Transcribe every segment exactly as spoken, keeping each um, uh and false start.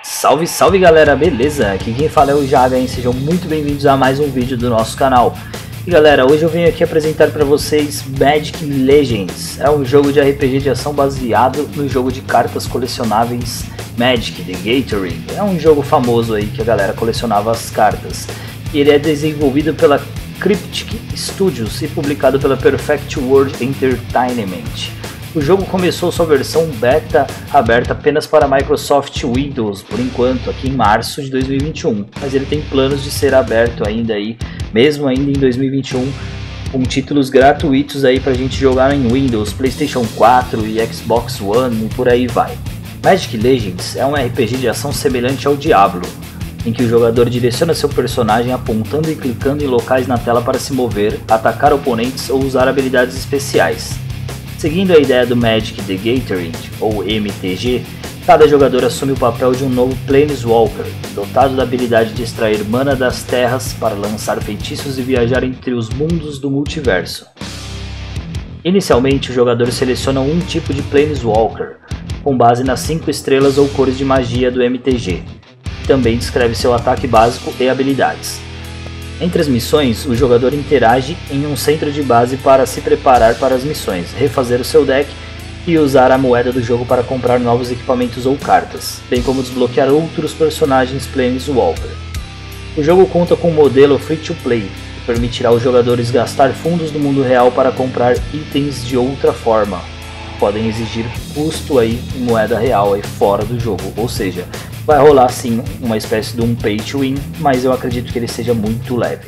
Salve, salve galera, beleza? Aqui quem fala é o Jaga, hein? Sejam muito bem-vindos a mais um vídeo do nosso canal. E galera, hoje eu venho aqui apresentar para vocês Magic Legends. É um jogo de R P G de ação baseado no jogo de cartas colecionáveis Magic The Gathering. É um jogo famoso aí que a galera colecionava as cartas. E ele é desenvolvido pela Cryptic Studios e publicado pela Perfect World Entertainment. O jogo começou sua versão beta aberta apenas para Microsoft Windows por enquanto, aqui em março de dois mil e vinte e um, mas ele tem planos de ser aberto ainda aí, mesmo ainda em dois mil e vinte e um, com títulos gratuitos aí pra gente jogar em Windows, PlayStation quatro e Xbox One e por aí vai. Magic Legends é um R P G de ação semelhante ao Diablo, em que o jogador direciona seu personagem apontando e clicando em locais na tela para se mover, atacar oponentes ou usar habilidades especiais. Seguindo a ideia do Magic The Gathering, ou M T G, cada jogador assume o papel de um novo Planeswalker, dotado da habilidade de extrair mana das terras para lançar feitiços e viajar entre os mundos do multiverso. Inicialmente, o jogador seleciona um tipo de Planeswalker, com base nas cinco estrelas ou cores de magia do M T G. Também descreve seu ataque básico e habilidades. Entre as missões, o jogador interage em um centro de base para se preparar para as missões, refazer o seu deck e usar a moeda do jogo para comprar novos equipamentos ou cartas, bem como desbloquear outros personagens Planeswalker. O jogo conta com um modelo free-to-play, que permitirá aos jogadores gastar fundos do mundo real para comprar itens de outra forma. Podem exigir custo aí em moeda real aí fora do jogo, ou seja, vai rolar sim uma espécie de um pay to win, mas eu acredito que ele seja muito leve.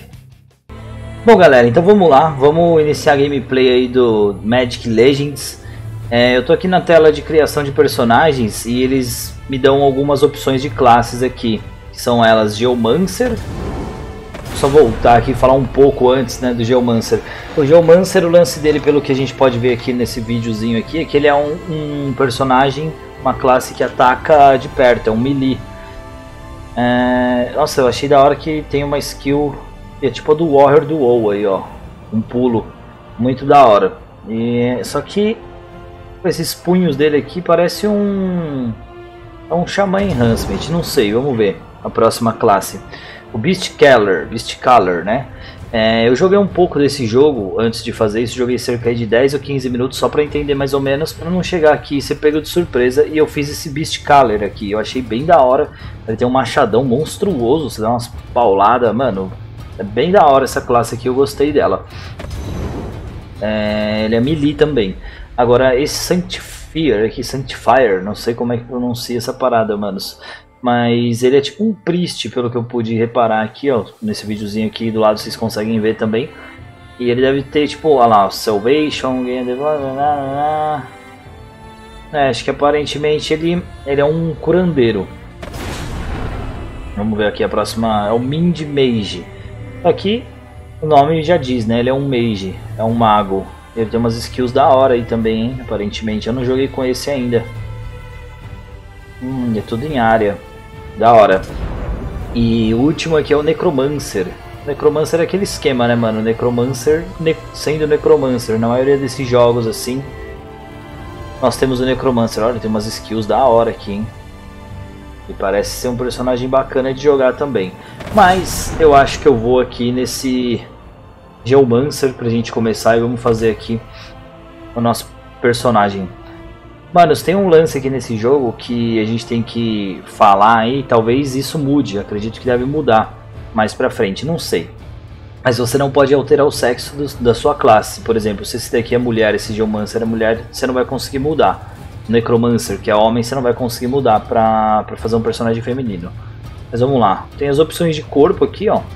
Bom galera, então vamos lá, vamos iniciar a gameplay aí do Magic Legends. É, eu tô aqui na tela de criação de personagens e eles me dão algumas opções de classes aqui, que são elas Geomancer. Só voltar aqui e falar um pouco antes, né, do Geomancer. O Geomancer, o lance dele, pelo que a gente pode ver aqui nesse videozinho aqui, é que ele é um, um personagem, uma classe que ataca de perto, é um melee. É... Nossa, eu achei da hora que tem uma skill, é tipo a do Warrior do WoW aí, ó, um pulo, muito da hora. E... Só que esses punhos dele aqui parece um... é um Shaman Enhancement, não sei, vamos ver a próxima classe. O Beastcaller, Beastcaller, né? É, eu joguei um pouco desse jogo antes de fazer isso, joguei cerca de dez ou quinze minutos só para entender mais ou menos, para não chegar aqui e ser pego de surpresa, e eu fiz esse Beastcaller aqui, eu achei bem da hora. Ele tem um machadão monstruoso, você dá umas pauladas, mano, é bem da hora essa classe aqui, eu gostei dela. É, ele é melee também. Agora esse Sanctifier aqui, Sanctifier, não sei como é que pronuncia essa parada, manos. Mas ele é tipo um priest, pelo que eu pude reparar aqui, ó, nesse videozinho aqui do lado vocês conseguem ver também. E ele deve ter tipo, olha lá, Salvation, é, acho que aparentemente ele, ele é um curandeiro. Vamos ver aqui a próxima, é o Mind Mage. Aqui o nome já diz, né, ele é um mage, é um mago. Ele tem umas skills da hora aí também, hein, aparentemente, eu não joguei com esse ainda. Hum, é tudo em área. Da hora. E o último aqui é o Necromancer. Necromancer é aquele esquema, né, mano? Necromancer ne sendo Necromancer. Na maioria desses jogos, assim, nós temos o Necromancer. Olha, tem umas skills da hora aqui, hein? E parece ser um personagem bacana de jogar também. Mas eu acho que eu vou aqui nesse Geomancer pra gente começar. E vamos fazer aqui o nosso personagem. Manos, tem um lance aqui nesse jogo que a gente tem que falar aí, talvez isso mude, acredito que deve mudar mais pra frente, não sei. Mas você não pode alterar o sexo do, da sua classe, por exemplo, se esse daqui é mulher, esse Geomancer é mulher, você não vai conseguir mudar. Necromancer, que é homem, você não vai conseguir mudar pra, pra fazer um personagem feminino. Mas vamos lá, tem as opções de corpo aqui, ó.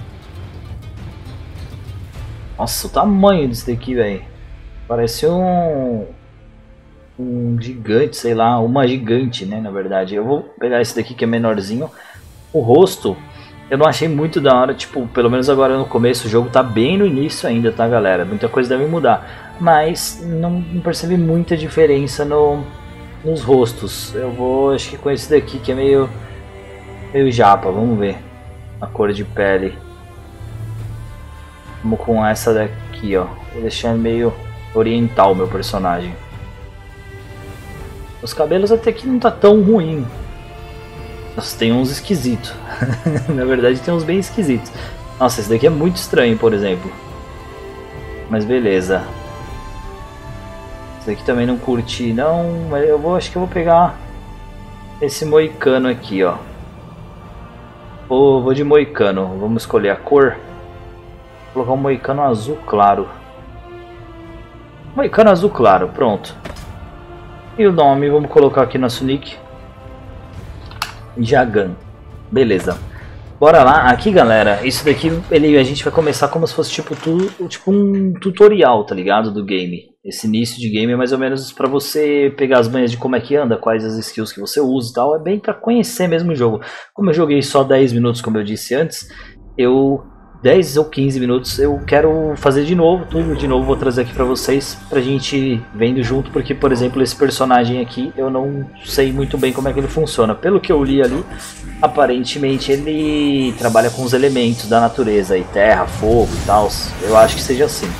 Nossa, o tamanho desse daqui, velho. Parece um... um gigante, sei lá, uma gigante, né, na verdade. Eu vou pegar esse daqui que é menorzinho. O rosto, eu não achei muito da hora, tipo, pelo menos agora no começo, o jogo tá bem no início ainda, tá, galera? Muita coisa deve mudar, mas não, não percebi muita diferença no, nos rostos. Eu vou, acho que com esse daqui que é meio, meio japa, vamos ver a cor de pele. Vamos com essa daqui, ó, vou deixar meio oriental meu personagem. Os cabelos até que não tá tão ruim. Nossa, tem uns esquisitos. Na verdade tem uns bem esquisitos. Nossa, esse daqui é muito estranho, por exemplo. Mas beleza. Esse daqui também não curti não, mas eu vou, acho que eu vou pegar esse moicano aqui, ó. Vou, vou de moicano, vamos escolher a cor. Vou colocar um moicano azul claro. Moicano azul claro, pronto. E o nome, vamos colocar aqui nosso nick. Jagan. Beleza. Bora lá. Aqui, galera, isso daqui ele, a gente vai começar como se fosse tipo, tu, tipo um tutorial, tá ligado? Do game. Esse início de game é mais ou menos pra você pegar as manhas de como é que anda, quais as skills que você usa e tal. É bem pra conhecer mesmo o jogo. Como eu joguei só dez minutos, como eu disse antes, eu... dez ou quinze minutos eu quero fazer de novo, tudo de novo vou trazer aqui pra vocês, pra gente vendo junto, porque por exemplo esse personagem aqui eu não sei muito bem como é que ele funciona. Pelo que eu li ali, aparentemente ele trabalha com os elementos da natureza, aí terra, fogo e tal, eu acho que seja assim.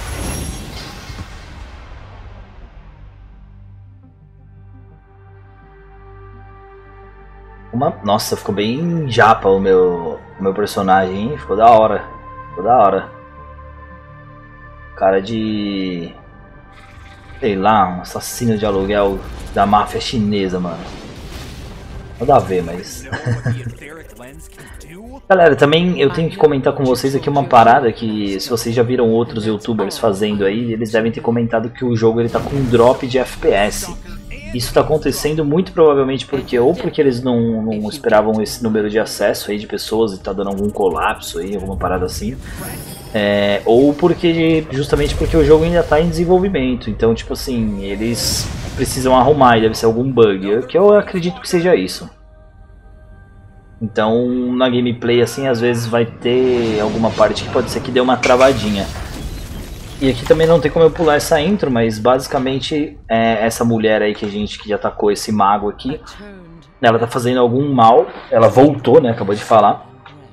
Uma... Nossa, ficou bem japa o meu, o meu personagem, hein? Ficou da hora. Ficou da hora. Cara de... sei lá, um assassino de aluguel da máfia chinesa, mano. Nada a ver, mas... Galera, também eu tenho que comentar com vocês aqui uma parada que, se vocês já viram outros youtubers fazendo aí, eles devem ter comentado que o jogo ele tá com um drop de F P S. Isso está acontecendo muito provavelmente porque ou porque eles não, não esperavam esse número de acesso aí de pessoas e está dando algum colapso aí, alguma parada assim, é, ou porque justamente porque o jogo ainda está em desenvolvimento, então tipo assim, eles precisam arrumar e deve ser algum bug, que eu acredito que seja isso. Então na gameplay assim às vezes vai ter alguma parte que pode ser que dê uma travadinha. E aqui também não tem como eu pular essa intro, mas basicamente é essa mulher aí que a gente que já atacou esse mago aqui, ela tá fazendo algum mal, ela voltou, né, acabou de falar.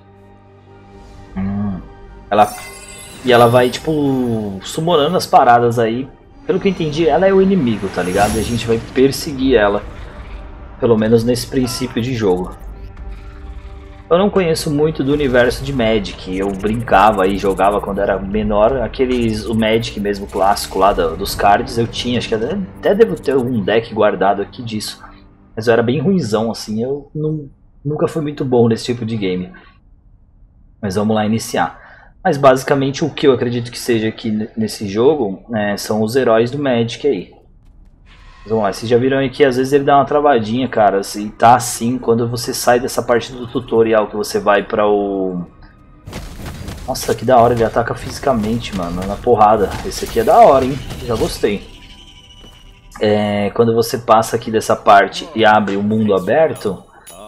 Hum, ela, e ela vai tipo summonando as paradas aí, pelo que eu entendi ela é o inimigo, tá ligado? E a gente vai perseguir ela, pelo menos nesse princípio de jogo. Eu não conheço muito do universo de Magic, eu brincava e jogava quando era menor, aqueles, o Magic mesmo clássico lá do, dos cards eu tinha, acho que até, até devo ter um deck guardado aqui disso, mas eu era bem ruinzão assim, eu não, nunca fui muito bom nesse tipo de game. Mas vamos lá iniciar. Mas basicamente o que eu acredito que seja aqui nesse jogo é, são os heróis do Magic aí. Vamos lá, vocês já viram aí que às vezes ele dá uma travadinha, cara, e tá assim quando você sai dessa parte do tutorial que você vai pra o... Nossa, que da hora, ele ataca fisicamente, mano, na porrada. Esse aqui é da hora, hein, já gostei. É, quando você passa aqui dessa parte e abre o mundo aberto,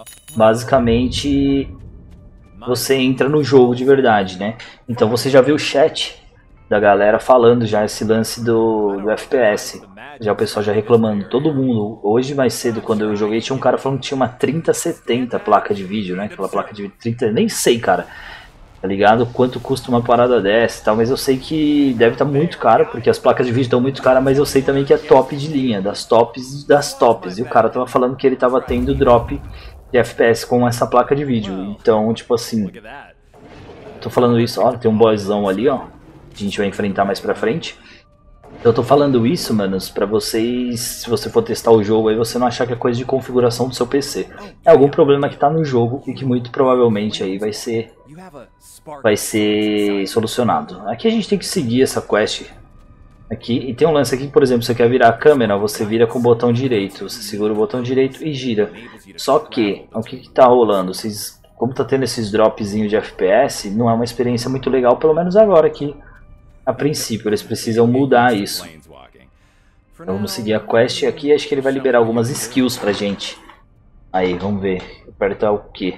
basicamente você entra no jogo de verdade, né? Então você já viu o chat da galera falando já esse lance do, do F P S. Já o pessoal já reclamando, todo mundo. Hoje mais cedo quando eu joguei tinha um cara falando que tinha uma trinta setenta placa de vídeo, né? Aquela placa de trinta, nem sei, cara. Tá ligado? Quanto custa uma parada dessa e tal, mas eu sei que deve estar tá muito caro, porque as placas de vídeo estão muito caras, mas eu sei também que é top de linha, das tops das tops. E o cara tava falando que ele tava tendo drop de F P S com essa placa de vídeo. Então, tipo assim, tô falando isso, ó, tem um bosszão ali, ó, que a gente vai enfrentar mais pra frente. Eu tô falando isso, manos, pra vocês, se você for testar o jogo aí, você não achar que é coisa de configuração do seu P C. É algum problema que tá no jogo e que muito provavelmente aí vai ser, vai ser solucionado. Aqui a gente tem que seguir essa quest aqui, e tem um lance aqui, por exemplo, você quer virar a câmera, você vira com o botão direito, você segura o botão direito e gira. Só que, o que que tá rolando? Vocês, como tá tendo esses dropzinhos de F P S, não é uma experiência muito legal, pelo menos agora aqui. A princípio, eles precisam mudar isso. Então vamos seguir a quest aqui, acho que ele vai liberar algumas skills pra gente. Aí, vamos ver. Apertar o quê?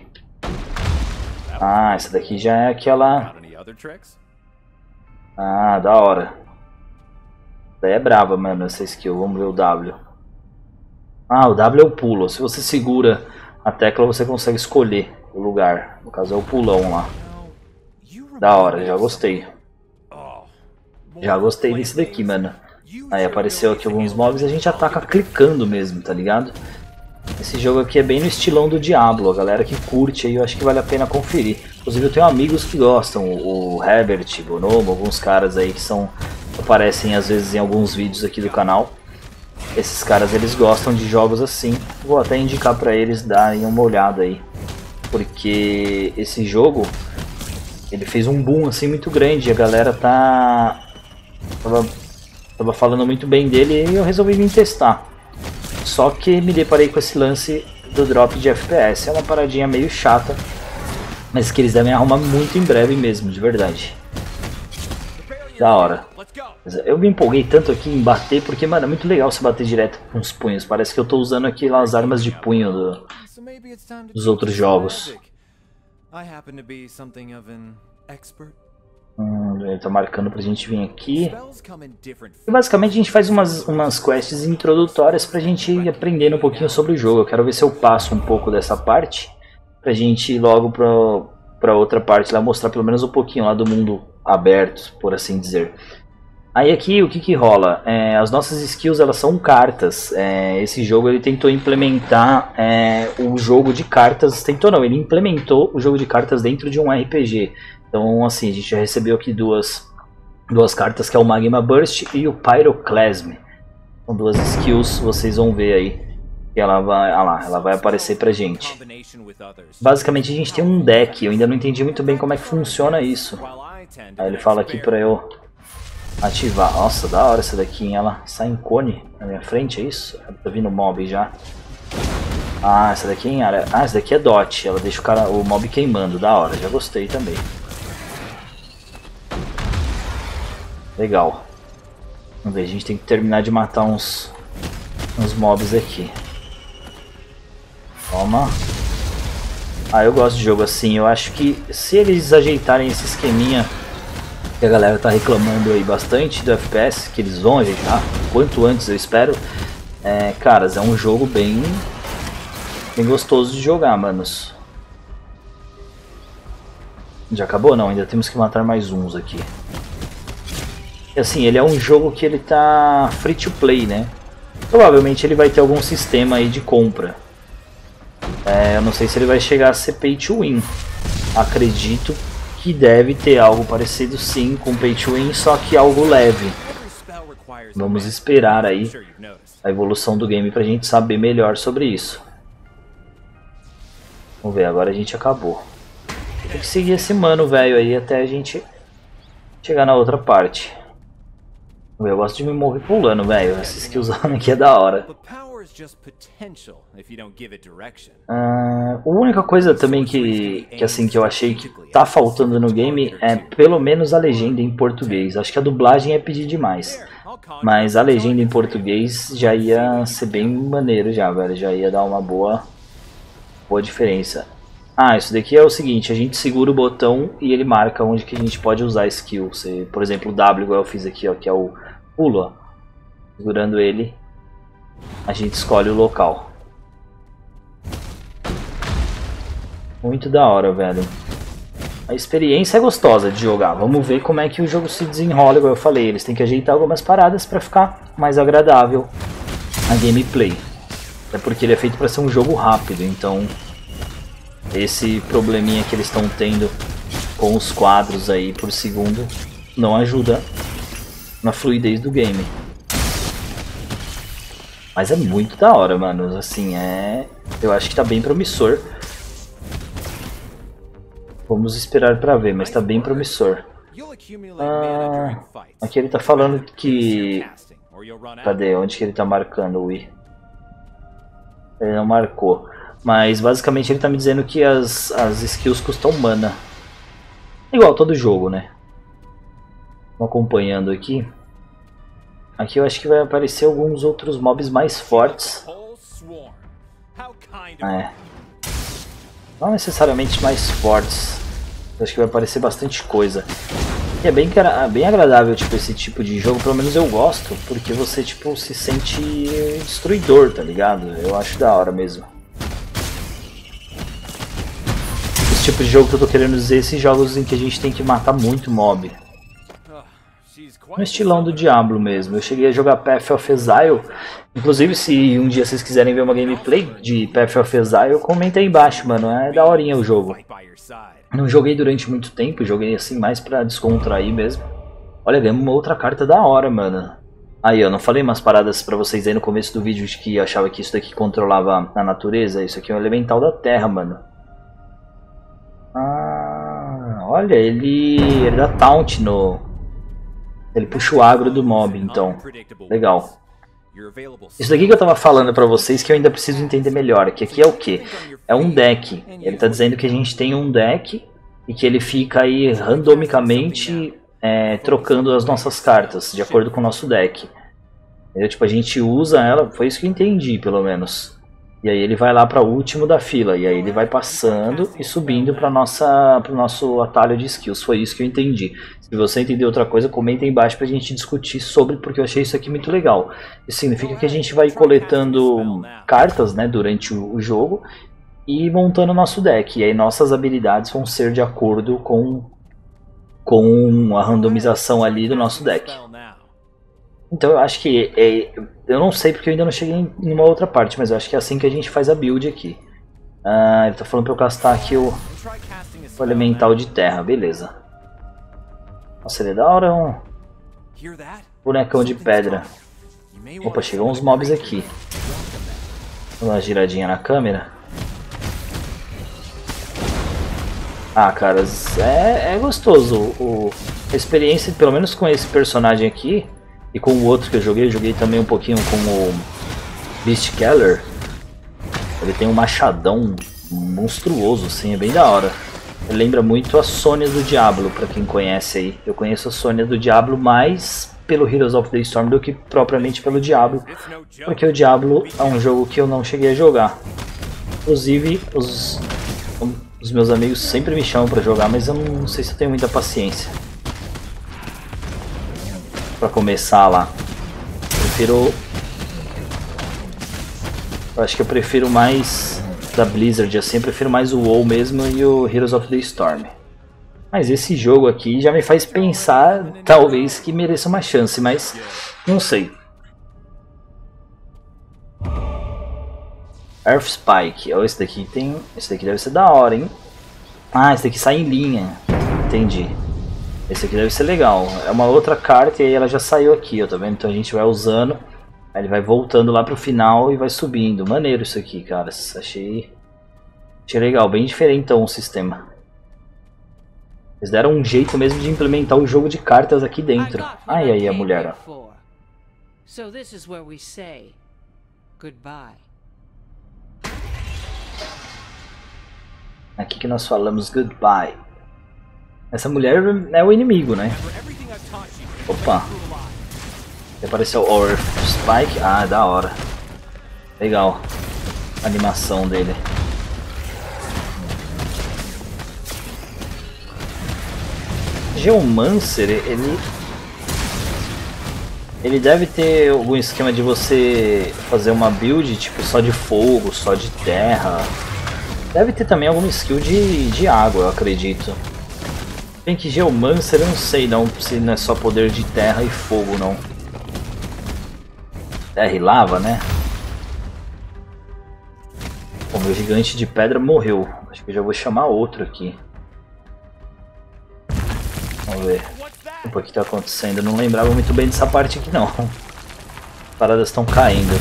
Ah, essa daqui já é aquela... Ah, da hora. Daí é brava, mano, essa skill. Vamos ver o W. Ah, o W é o pulo. Se você segura a tecla, você consegue escolher o lugar. No caso é o pulão lá. Da hora, já gostei. Já gostei desse daqui, mano. Aí apareceu aqui alguns mobs e a gente ataca clicando mesmo, tá ligado? Esse jogo aqui é bem no estilão do Diablo, a galera que curte aí eu acho que vale a pena conferir. Inclusive eu tenho amigos que gostam, o Herbert, Bonomo, alguns caras aí que são aparecem às vezes em alguns vídeos aqui do canal. Esses caras eles gostam de jogos assim, vou até indicar pra eles darem uma olhada aí. Porque esse jogo, ele fez um boom assim muito grande, a galera tá... Tava, tava falando muito bem dele e eu resolvi vir testar. Só que me deparei com esse lance do drop de F P S, é uma paradinha meio chata, mas que eles devem arrumar muito em breve mesmo, de verdade. Da hora. Eu me empolguei tanto aqui em bater, porque, mano, é muito legal você bater direto com os punhos. Parece que eu tô usando aqui lá as armas de punho do, dos outros jogos. Hum, ele tá marcando pra gente vir aqui. E basicamente a gente faz umas, umas quests introdutórias pra gente ir aprendendo um pouquinho sobre o jogo. Eu quero ver se eu passo um pouco dessa parte pra gente ir logo pra, pra outra parte lá, mostrar pelo menos um pouquinho lá do mundo aberto, por assim dizer. Aí aqui o que que rola? É, as nossas skills elas são cartas. É, esse jogo ele tentou implementar é, o jogo de cartas. Tentou não, ele implementou o jogo de cartas dentro de um R P G. Então assim, a gente já recebeu aqui duas, duas cartas que é o Magma Burst e o Pyroclasm. São duas skills, vocês vão ver aí. E ela vai, ah lá, ela vai aparecer pra gente. Basicamente a gente tem um deck, eu ainda não entendi muito bem como é que funciona isso. Aí ele fala aqui pra eu ativar. Nossa, da hora essa daqui, hein? Ela sai em cone na minha frente, é isso? Tá vindo mob já. Ah, essa daqui, hein? Ah, essa daqui é dot, ela deixa o, cara, o mob queimando, da hora, já gostei também. Legal. Vamos ver, a gente tem que terminar de matar uns, uns mobs aqui. Toma. Ah, eu gosto de jogo assim, eu acho que se eles ajeitarem esse esqueminha que a galera tá reclamando aí bastante do F P S, que eles vão ajeitar, quanto antes eu espero, é, caras, é um jogo bem, bem gostoso de jogar, manos. Já acabou? Não, ainda temos que matar mais uns aqui. E assim, ele é um jogo que ele tá free to play, né? Provavelmente ele vai ter algum sistema aí de compra. É, eu não sei se ele vai chegar a ser pay to win. Acredito que deve ter algo parecido sim com pay to win, só que algo leve. Vamos esperar aí a evolução do game pra gente saber melhor sobre isso. Vamos ver, agora a gente acabou. Tem que seguir esse mano velho aí até a gente chegar na outra parte. Eu gosto de me mover pulando, velho. Essa skillzona aqui é da hora. Uh, a única coisa também que, que, assim, que eu achei que tá faltando no game é pelo menos a legenda em português. Acho que a dublagem é pedir demais. Mas a legenda em português já ia ser bem maneiro já, velho. Já ia dar uma boa, boa diferença. Ah, isso daqui é o seguinte, a gente segura o botão e ele marca onde que a gente pode usar a skill. Você, por exemplo, o W, igual eu fiz aqui, ó, que é o pulo, ó. Segurando ele, a gente escolhe o local. Muito da hora, velho. A experiência é gostosa de jogar. Vamos ver como é que o jogo se desenrola, igual eu falei. Eles têm que ajeitar algumas paradas para ficar mais agradável a gameplay. É porque ele é feito para ser um jogo rápido, então esse probleminha que eles estão tendo com os quadros aí por segundo não ajuda na fluidez do game. Mas é muito da hora, mano. Assim, é... eu acho que tá bem promissor. Vamos esperar pra ver, mas tá bem promissor. Ah, aqui ele tá falando que... Cadê? Onde que ele tá marcando o I? Ele não marcou. Mas basicamente ele tá me dizendo que as, as skills custam mana. Igual todo jogo, né? Tô acompanhando aqui. Aqui eu acho que vai aparecer alguns outros mobs mais fortes. É. Não necessariamente mais fortes. Eu acho que vai aparecer bastante coisa. E é bem, bem agradável, tipo, esse tipo de jogo. Pelo menos eu gosto. Porque você, tipo, se sente destruidor, tá ligado? Eu acho da hora mesmo. Esse tipo de jogo que eu tô querendo dizer, esses jogos em que a gente tem que matar muito mob. no estilão do Diablo mesmo. Eu cheguei a jogar Path of Exile. Inclusive, se um dia vocês quiserem ver uma gameplay de Path of Exile, comenta aí embaixo, mano. É daorinha o jogo. Não joguei durante muito tempo, joguei assim mais pra descontrair mesmo. Olha, ganhamos uma outra carta da hora, mano. Aí, eu não falei umas paradas pra vocês aí no começo do vídeo de que eu achava que isso daqui controlava a natureza. Isso aqui é um elemental da terra, mano. Ah, olha, ele, ele dá taunt no... Ele puxa o agro do mob, então. Legal. Isso daqui que eu tava falando pra vocês que eu ainda preciso entender melhor. Que aqui é o que? É um deck. Ele tá dizendo que a gente tem um deck e que ele fica aí randomicamente é, trocando as nossas cartas de acordo com o nosso deck. Entendeu? Tipo, a gente usa ela, foi isso que eu entendi pelo menos. E aí ele vai lá para o último da fila. E aí ele vai passando e subindo para o nosso atalho de skills. Foi isso que eu entendi. Se você entender outra coisa, comenta aí embaixo para a gente discutir sobre, porque eu achei isso aqui muito legal. Isso significa que a gente vai coletando cartas, né, durante o, o jogo e montando o nosso deck. E aí nossas habilidades vão ser de acordo com, com a randomização ali do nosso deck. Então eu acho que, é, eu não sei porque eu ainda não cheguei em uma outra parte, mas eu acho que é assim que a gente faz a build aqui. Ah, ele tá falando pra eu castar aqui o, o elemental de terra, beleza. Nossa, ele é da hora, um bonecão de pedra. Opa, chegou uns mobs aqui. Vou dar uma giradinha na câmera. Ah, caras, é, é gostoso. O, a experiência, pelo menos com esse personagem aqui, e com o outro que eu joguei, eu joguei também um pouquinho com o Beastkeller. Ele tem um machadão monstruoso, assim, é bem da hora. Ele lembra muito a Sônia do Diablo, pra quem conhece aí. Eu conheço a Sônia do Diablo mais pelo Heroes of the Storm do que propriamente pelo Diablo, porque o Diablo é um jogo que eu não cheguei a jogar. Inclusive, os, os meus amigos sempre me chamam pra jogar, mas eu não, não sei se eu tenho muita paciência pra começar lá. Prefiro... Eu acho que eu prefiro mais da Blizzard, assim, eu prefiro mais o WoW mesmo e o Heroes of the Storm. Mas esse jogo aqui já me faz pensar, talvez, que mereça uma chance, mas não sei. Earth Spike, oh, esse daqui tem... Esse daqui deve ser da hora, hein? Ah, esse daqui sai em linha, entendi. Esse aqui deve ser legal. É uma outra carta e aí ela já saiu aqui, ó, tá vendo? Então a gente vai usando, aí ele vai voltando lá pro final e vai subindo. Maneiro isso aqui, cara. Achei, achei legal, bem diferente então o sistema. Eles deram um jeito mesmo de implementar o jogo de cartas aqui dentro. Ai, aí a mulher, ó. Aqui que nós falamos goodbye. Essa mulher é o inimigo, né? Opa. Apareceu o Earth Spike. Ah, da hora. Legal. A animação dele. Geomancer, ele... Ele deve ter algum esquema de você fazer uma build tipo só de fogo, só de terra. Deve ter também alguma skill de, de água, eu acredito. Bem que Geomancer eu não sei não, se não é só poder de terra e fogo não. Terra e lava, né? O meu gigante de pedra morreu. Acho que eu já vou chamar outro aqui. Vamos ver. Opa, o que está acontecendo? Eu não lembrava muito bem dessa parte aqui não. As paradas estão caindo.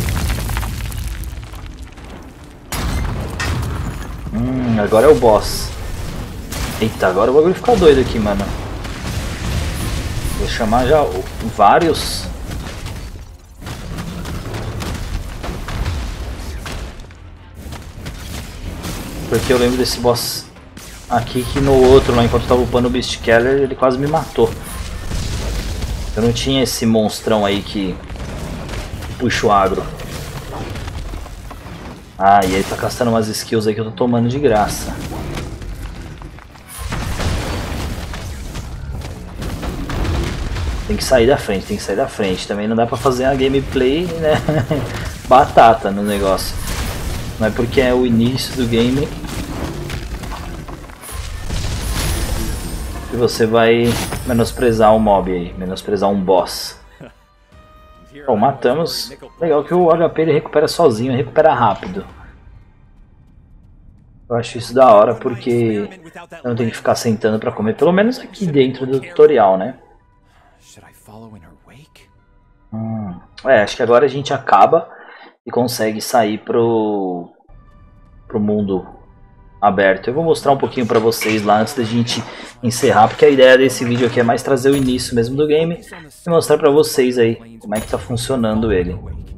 Hum, agora é o boss. Eita, agora o bagulho fica doido aqui, mano. Vou chamar já vários. Porque eu lembro desse boss aqui que no outro, lá enquanto eu tava upando o Beastkeller, ele quase me matou. Eu não tinha esse monstrão aí que, que puxa o agro. Ah, e ele tá gastando umas skills aí que eu tô tomando de graça. Tem que sair da frente, tem que sair da frente. Também não dá pra fazer a gameplay, né? Batata no negócio. Não é porque é o início do game E você vai menosprezar um mob aí, menosprezar um boss. Bom, matamos. Legal que o H P ele recupera sozinho, recupera rápido. Eu acho isso da hora porque eu não tenho que ficar sentando pra comer, pelo menos aqui dentro do tutorial, né? Hum, é, acho que agora a gente acaba e consegue sair pro, pro mundo aberto. Eu vou mostrar um pouquinho pra vocês lá antes da gente encerrar, porque a ideia desse vídeo aqui é mais trazer o início mesmo do game e mostrar pra vocês aí como é que tá funcionando ele.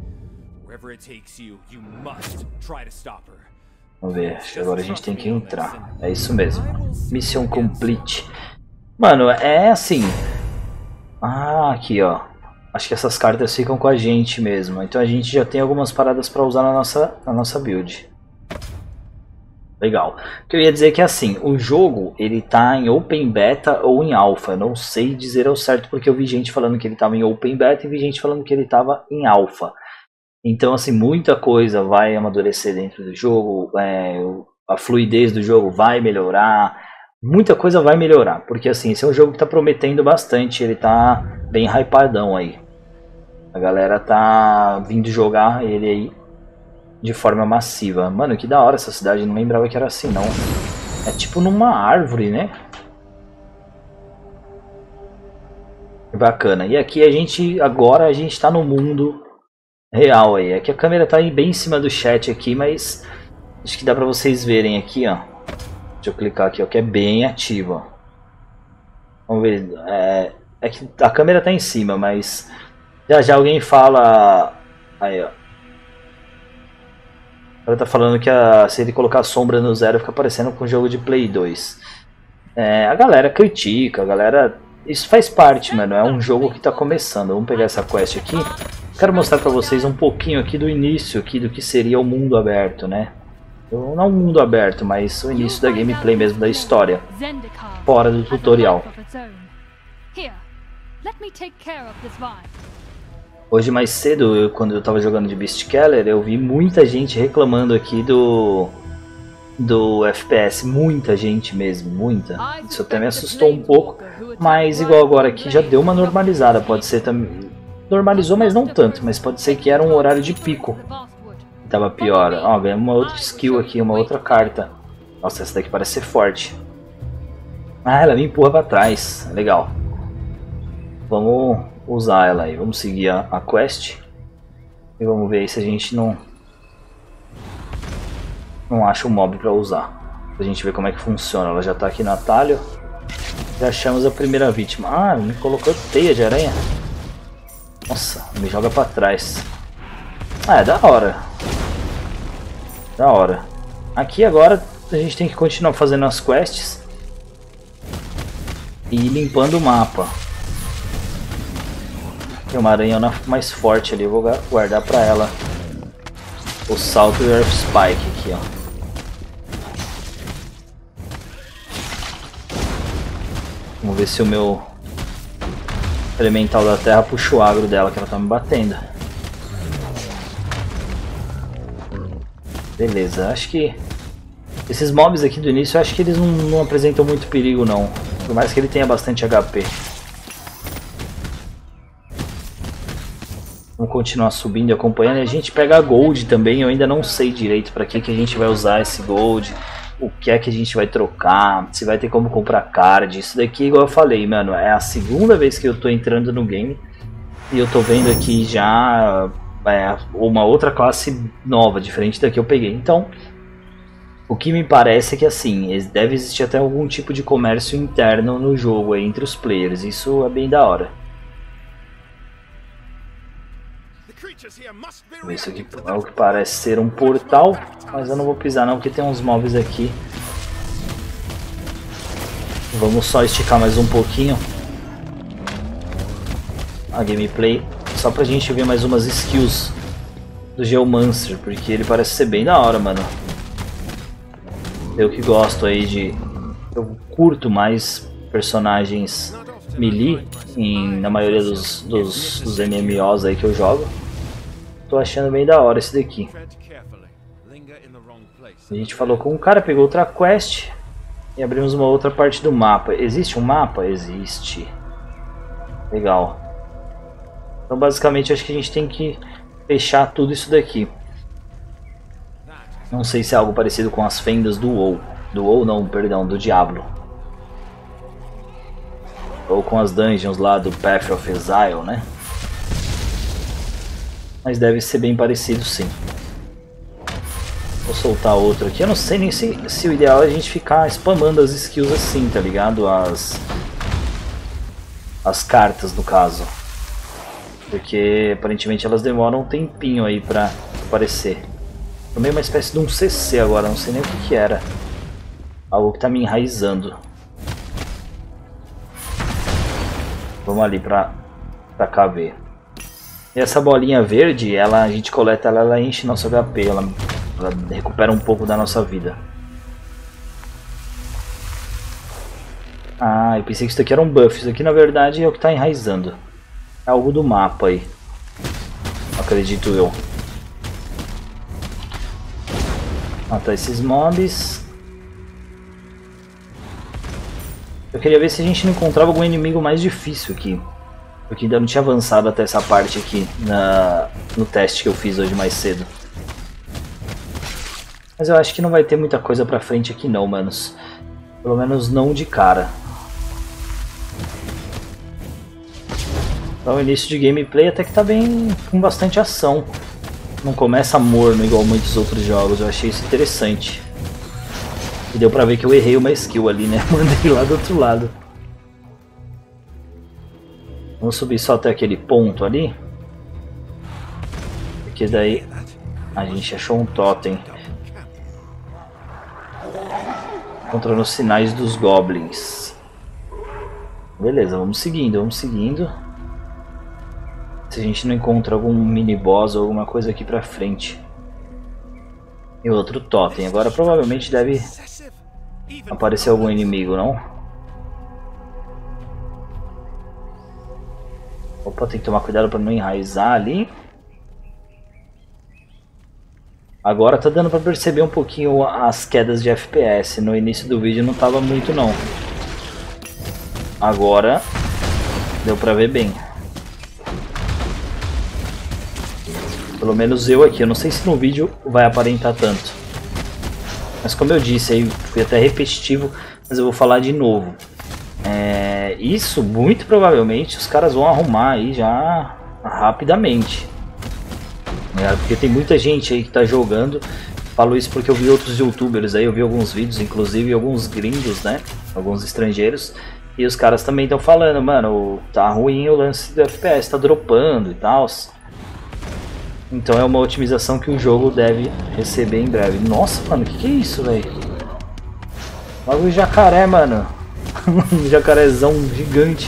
Vamos ver, acho que agora a gente tem que entrar. É isso mesmo. Mission complete. Mano, é assim. Ah, aqui ó. Acho que essas cartas ficam com a gente mesmo. Então a gente já tem algumas paradas pra usar na nossa, na nossa build. Legal. O que eu ia dizer é que assim, o jogo ele tá em Open Beta ou em Alpha. Eu não sei dizer ao certo porque eu vi gente falando que ele tava em Open Beta e vi gente falando que ele tava em Alpha. Então, assim, muita coisa vai amadurecer dentro do jogo, é, a fluidez do jogo vai melhorar, muita coisa vai melhorar, porque, assim, esse é um jogo que tá prometendo bastante, ele tá bem hypadão aí. A galera tá vindo jogar ele aí de forma massiva. Mano, que da hora essa cidade, não lembrava que era assim, não. É tipo numa árvore, né? Bacana. E aqui a gente, agora a gente tá no mundo real aí. Aqui a câmera tá bem em cima do chat aqui, mas acho que dá pra vocês verem aqui, ó. Deixa eu clicar aqui, ó, que é bem ativo, ó. Vamos ver. É, é que a câmera tá em cima, mas já já alguém fala. Aí, ó. Ela tá falando que a, se ele colocar a sombra no zero fica parecendo com o jogo de Play dois. É, a galera critica, a galera. Isso faz parte, mano. É um jogo que tá começando. Vamos pegar essa quest aqui. Quero mostrar pra vocês um pouquinho aqui do início aqui do que seria o mundo aberto, né? Não o mundo aberto, mas o início da gameplay mesmo, da história. Fora do tutorial. Hoje mais cedo, eu, quando eu tava jogando de Beastkeller, eu vi muita gente reclamando aqui do... do F P S, muita gente mesmo, muita. Isso até me assustou um pouco, mas igual agora aqui já deu uma normalizada, pode ser também... Normalizou, mas não tanto, mas pode ser que era um horário de pico. Tava pior. Ó, ganhamos uma outra skill aqui, uma outra carta. Nossa, essa daqui parece ser forte. Ah, ela me empurra pra trás. Legal. Vamos usar ela aí. Vamos seguir a, a quest. E vamos ver aí se a gente não... Não acha um mob pra usar. Pra gente ver como é que funciona. Ela já tá aqui no atalho. Já achamos a primeira vítima. Ah, me colocou teia de aranha. Nossa, me joga pra trás. Ah, é da hora. Da hora. Aqui agora a gente tem que continuar fazendo as quests. E ir limpando o mapa. Tem uma aranha mais forte ali, eu vou guardar pra ela. O salto e o Earth Spike aqui, ó. Vamos ver se o meu elemental da terra puxa o agro dela, que ela tá me batendo. Beleza, acho que esses mobs aqui do início, eu acho que eles não, não apresentam muito perigo não. Por mais que ele tenha bastante H P. Vamos continuar subindo e acompanhando. E a gente pega a Gold também, eu ainda não sei direito para que, que a gente vai usar esse Gold. O que é que a gente vai trocar, se vai ter como comprar card. Isso daqui, igual eu falei, mano, é a segunda vez que eu tô entrando no game. E eu tô vendo aqui já é, uma outra classe nova, diferente da que eu peguei. Então, o que me parece é que assim, deve existir até algum tipo de comércio interno no jogo aí, entre os players. Isso é bem da hora. Isso aqui é o que parece ser um portal, mas eu não vou pisar não, porque tem uns mobs aqui. Vamos só esticar mais um pouquinho a gameplay, só pra gente ver mais umas skills do Geomancer, porque ele parece ser bem da hora, mano. Eu que gosto aí de... Eu curto mais personagens melee em, na maioria dos, dos, dos M M Os aí que eu jogo. Tô achando bem da hora esse daqui. A gente falou com um cara, pegou outra quest. E abrimos uma outra parte do mapa. Existe um mapa? Existe. Legal. Então basicamente acho que a gente tem que fechar tudo isso daqui. Não sei se é algo parecido com as fendas do WoW. Do WoW não, perdão, do Diablo. Ou com as dungeons lá do Path of Exile, né? Mas deve ser bem parecido, sim. Vou soltar outro aqui. Eu não sei nem se, se o ideal é a gente ficar spamando as skills assim, tá ligado? As, as cartas, no caso. Porque aparentemente elas demoram um tempinho aí pra aparecer. Tomei uma espécie de um C C agora, não sei nem o que que era. Algo que tá me enraizando. Vamos ali pra, pra cá ver. E essa bolinha verde, ela, a gente coleta ela, ela enche nosso H P, ela, ela recupera um pouco da nossa vida. Ah, eu pensei que isso aqui era um buff, isso aqui na verdade é o que tá enraizando. É algo do mapa aí. Acredito eu. Matar esses mobs. Eu queria ver se a gente não encontrava algum inimigo mais difícil aqui. Porque ainda não tinha avançado até essa parte aqui na, no teste que eu fiz hoje mais cedo. Mas eu acho que não vai ter muita coisa pra frente aqui não, manos. Pelo menos não de cara. Então o início de gameplay até que tá bem com bastante ação. Não começa morno igual muitos outros jogos, eu achei isso interessante. E deu pra ver que eu errei uma skill ali, né? Mandei lá do outro lado. Vamos subir só até aquele ponto ali. Porque daí a gente achou um totem. Encontrando os sinais dos goblins. Beleza, vamos seguindo, vamos seguindo. Se a gente não encontra algum mini boss ou alguma coisa aqui pra frente. E outro totem. Agora provavelmente deve aparecer algum inimigo, não? Opa, tem que tomar cuidado pra não enraizar ali. Agora tá dando pra perceber um pouquinho as quedas de F P S. No início do vídeo não tava muito não. Agora deu pra ver bem. Pelo menos eu aqui, eu não sei se no vídeo vai aparentar tanto. Mas como eu disse, aí fui até repetitivo, mas eu vou falar de novo. É, isso, muito provavelmente, os caras vão arrumar aí já rapidamente. É, porque tem muita gente aí que tá jogando. Falo isso porque eu vi outros youtubers aí, eu vi alguns vídeos, inclusive alguns gringos, né? Alguns estrangeiros. E os caras também estão falando, mano, tá ruim o lance do F P S, tá dropando e tal. Então é uma otimização que o jogo deve receber em breve. Nossa, mano, que que é isso, velho? Logo o jacaré, mano. Um jacarezão gigante.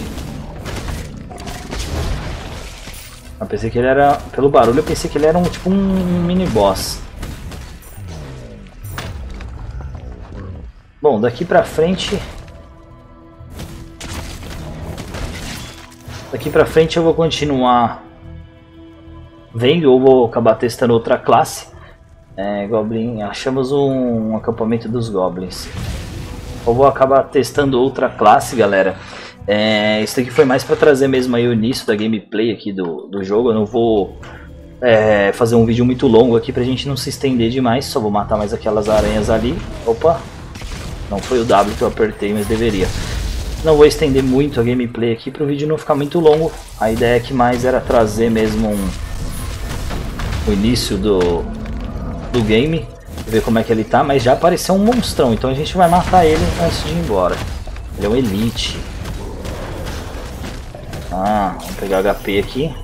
Eu pensei que ele era... Pelo barulho eu pensei que ele era um tipo um mini boss. Bom, daqui pra frente... Daqui pra frente eu vou continuar... Vendo ou vou acabar testando outra classe. É, Goblin, achamos um, um acampamento dos Goblins. Ou vou acabar testando outra classe, galera. É, isso aqui foi mais para trazer mesmo aí o início da gameplay aqui do, do jogo. Eu não vou é, fazer um vídeo muito longo aqui pra gente não se estender demais. Só vou matar mais aquelas aranhas ali. Opa, não foi o W que eu apertei, mas deveria. Não vou estender muito a gameplay aqui para o vídeo não ficar muito longo. A ideia aqui mais era trazer mesmo um... o início do, do game, ver como é que ele tá, mas já apareceu um monstrão, então a gente vai matar ele antes de ir embora. Ele é um elite. Ah, vamos pegar H P aqui.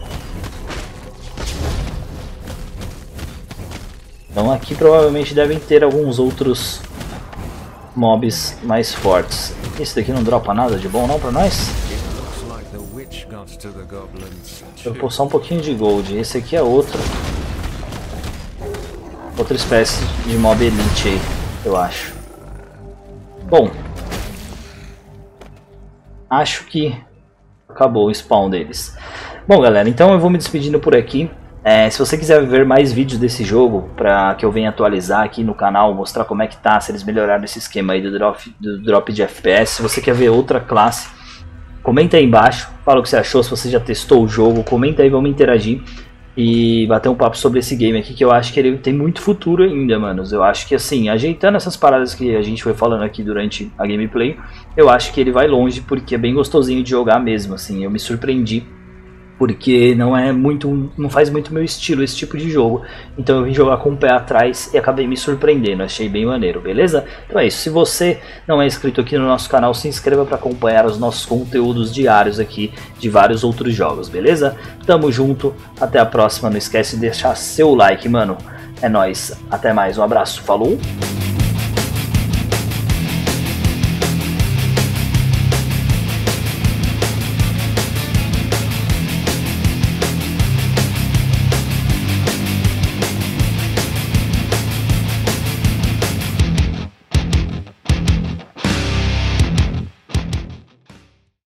Então aqui provavelmente devem ter alguns outros mobs mais fortes. Esse daqui não dropa nada de bom não pra nós? Deixa eu pôr só um pouquinho de gold. Esse aqui é outro. Outra espécie de mob elite aí, eu acho. Bom. Acho que acabou o spawn deles. Bom, galera, então eu vou me despedindo por aqui. É, se você quiser ver mais vídeos desse jogo, para que eu venha atualizar aqui no canal, mostrar como é que tá, se eles melhoraram esse esquema aí do drop, do drop de F P S, se você quer ver outra classe, comenta aí embaixo, fala o que você achou, se você já testou o jogo, comenta aí, vamos interagir e bater um papo sobre esse game aqui, que eu acho que ele tem muito futuro ainda, manos. Eu acho que assim, ajeitando essas paradas que a gente foi falando aqui durante a gameplay, eu acho que ele vai longe, porque é bem gostosinho de jogar mesmo, assim, eu me surpreendi. Porque não é muito, não faz muito meu estilo esse tipo de jogo. Então eu vim jogar com o pé atrás e acabei me surpreendendo, achei bem maneiro, beleza? Então é isso, se você não é inscrito aqui no nosso canal, se inscreva para acompanhar os nossos conteúdos diários aqui de vários outros jogos, beleza? Tamo junto, até a próxima, não esquece de deixar seu like, mano. É nóis, até mais, um abraço, falou!